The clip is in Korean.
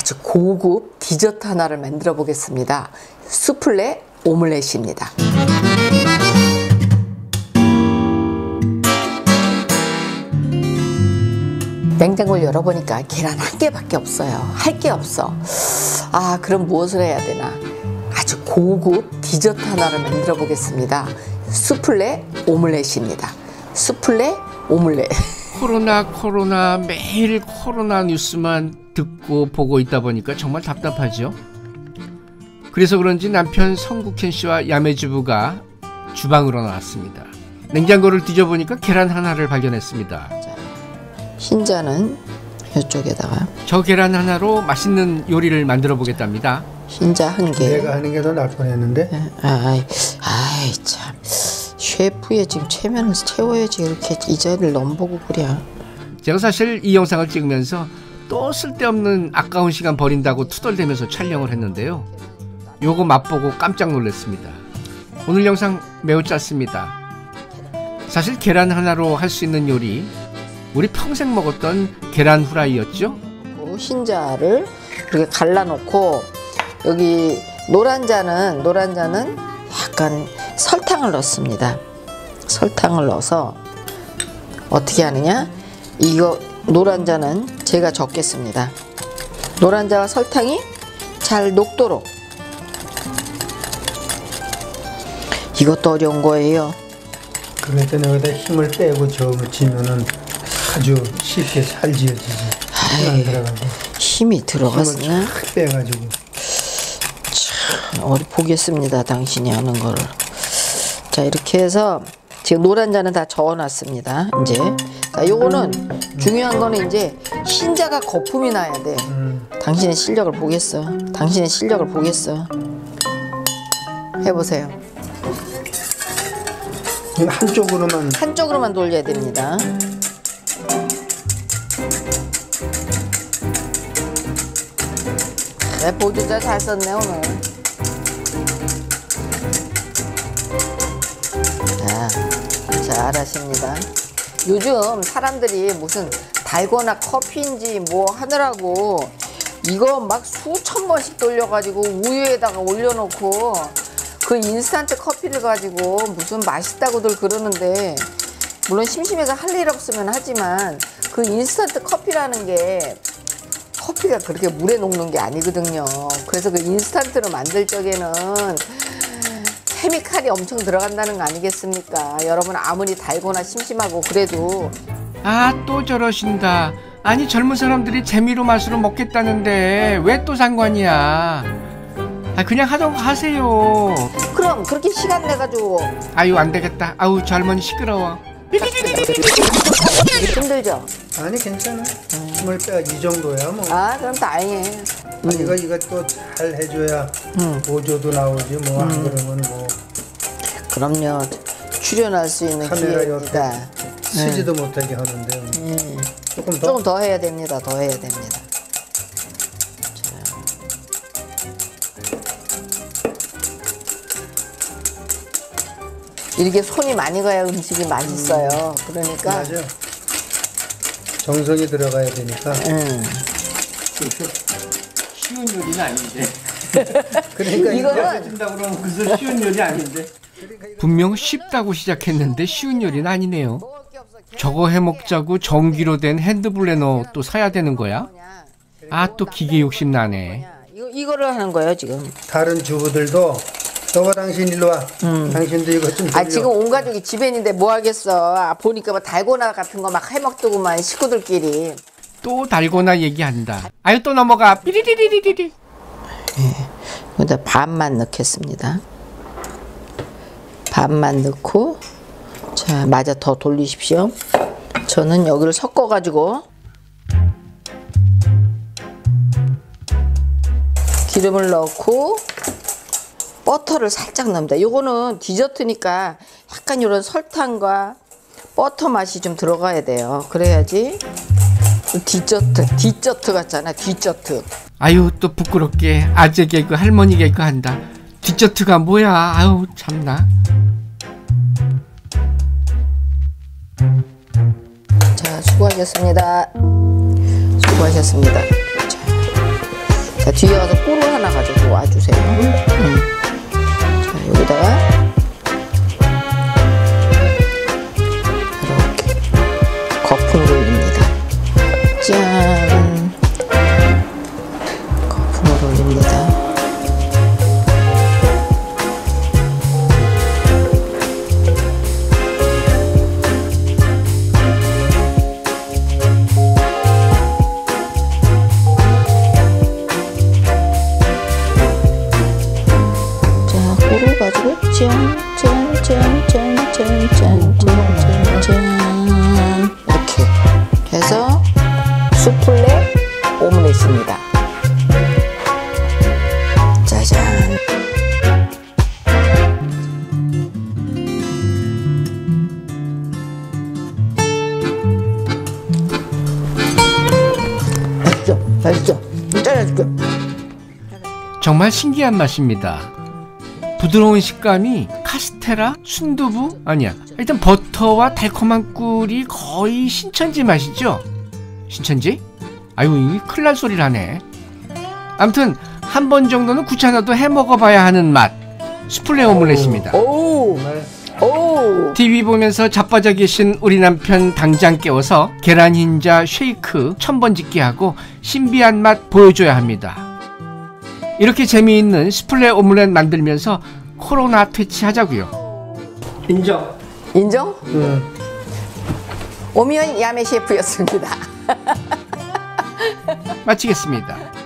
아주 고급 디저트 하나를 만들어 보겠습니다. 수플레 오믈렛입니다. 냉장고를 열어보니까 계란 한 개밖에 없어요. 할 게 없어. 아, 그럼 무엇을 해야 되나? 아주 고급 디저트 하나를 만들어 보겠습니다. 수플레 오믈렛입니다. 수플레 오믈렛. 코로나 매일 코로나 뉴스만 듣고 보고 있다 보니까 정말 답답하죠. 그래서 그런지 남편 성국현 씨와 야매주부가 주방으로 나왔습니다. 냉장고를 뒤져보니까 계란 하나를 발견했습니다. 흰자는 이쪽에다가, 저 계란 하나로 맛있는 요리를 만들어 보겠답니다. 흰자 한 개. 내가 하는 게 더 나을 뻔했는데. 아이 참, 셰프의 지금 체면을 채워야지 이렇게 이 자리를 넘보고 그래. 제가 사실 이 영상을 찍으면서 또 쓸데없는 아까운 시간 버린다고 투덜대면서 촬영을 했는데요. 요거 맛보고 깜짝 놀랐습니다. 오늘 영상 매우 짧습니다. 사실 계란 하나로 할 수 있는 요리, 우리 평생 먹었던 계란 후라이였죠. 흰자를 이렇게 갈라놓고, 여기 노란자는 약간 설탕을 넣습니다. 설탕을 넣어서 어떻게 하느냐, 이거 노란자는 제가 적겠습니다. 노란자와 설탕이 잘 녹도록. 이것도 어려운 거예요. 그럴 때는 여기다 힘을 빼고 지면은 아주 쉽게 잘 지어지지. 힘 들어가고. 힘이 들어갔으나 쫙 빼가지고. 어디 보겠습니다, 당신이 하는 거를. 자, 이렇게 해서 지금 노란자는 다 저어놨습니다. 이제 자, 요거는 중요한 거는 이제 흰자가 거품이 나야 돼. 당신의 실력을 보겠어. 당신의 실력을 보겠어. 해보세요. 한쪽으로만 돌려야 됩니다. 네, 보조자 잘 썼네 오늘. 잘하십니다. 요즘 사람들이 무슨 달고나 커피인지 뭐 하느라고 이거 막 수천 번씩 돌려가지고 우유에다가 올려놓고 그 인스턴트 커피를 가지고 무슨 맛있다고들 그러는데, 물론 심심해서 할 일 없으면 하지만 그 인스턴트 커피라는 게 커피가 그렇게 물에 녹는 게 아니거든요. 그래서 그 인스턴트로 만들 적에는 케미칼이 엄청 들어간다는 거 아니겠습니까? 여러분 아무리 달거나 심심하고 그래도. 아, 또 저러신다. 아니, 젊은 사람들이 재미로 맛으로 먹겠다는데 왜 또 상관이야. 아, 그냥 하던 거 하세요. 그럼 그렇게 시간 내가지고. 아유, 안 되겠다. 아우, 젊은이 시끄러워. 힘들죠? 아니, 괜찮아. 힘을 빼. 이 정도야 뭐. 아, 그럼 다행이에요. 이거 또 잘 해줘야 보조도 나오지 뭐. 안 그러면 뭐. 그럼요. 출연할 수 있는 카메라 기회입니다. 옆에 쓰지도 못하게 하는데. 조금 더 해야 됩니다. 더 해야 됩니다. 이렇게 손이 많이 가야 음식이 맛있어요. 그러니까. 맞아. 정성이 들어가야 되니까. 쉬운 요리는 아닌데. 그러니까 이거는 준다고 그러면 그래서 쉬운 요리 아닌데. 분명 쉽다고 시작했는데 쉬운 요리는 아니네요. 저거 해먹자고 전기로 된 핸드블레너 또 사야 되는 거야? 아, 또 기계 욕심 나네. 이거를 하는 거예요 지금. 다른 주부들도 너가 당신 일로 와. 당신도 이것 좀 돌려. 아, 지금 온 가족이 집에 있는데 뭐 하겠어. 아, 보니까 뭐 달고나 같은 거 막 해먹더구만 식구들끼리. 또 달고나 얘기한다. 아유, 또 넘어가. 삐리리리리리. 여기다 반만 넣겠습니다. 반만 넣고, 자, 마저 더 돌리십시오. 저는 여기를 섞어가지고 기름을 넣고 버터를 살짝 넣습니다. 요거는 디저트니까 약간 이런 설탕과 버터 맛이 좀 들어가야 돼요. 그래야지 디저트 같잖아. 디저트. 아유, 또 부끄럽게 아재 개그 할머니 개그 한다. 디저트가 뭐야. 아유, 참나. 자, 수고하셨습니다. 수고하셨습니다. 자, 자, 뒤에 가서 꿀을 하나 가지고 와주세요. 자, 여기다가 이렇게 거품을 올립니다. 짠! 거품을 올립니다. 꿀을 가지고 짠짠짠짠짠짠짠짠 이렇게 해서 수플레 오믈렛입니다. 짜잔. 맛있죠? 맛있죠? 잘라줄게. 정말 신기한 맛입니다. 부드러운 식감이 카스테라, 순두부 아니야. 일단 버터와 달콤한 꿀이 거의 신천지 맛이죠. 신천지? 아유, 이 큰일 날 소리를 하네. 아무튼 한 번 정도는 귀찮아도 해 먹어봐야 하는 맛. 수플레 오믈렛입니다. 오! 오! TV 보면서 자빠져 계신 우리 남편 당장 깨워서 계란 흰자 쉐이크 1000번 짓기 하고 신비한 맛 보여줘야 합니다. 이렇게 재미있는 수플레 오믈렛 만들면서 코로나 퇴치하자고요. 인정. 인정? 응. 오미연 야매 셰프였습니다. 마치겠습니다.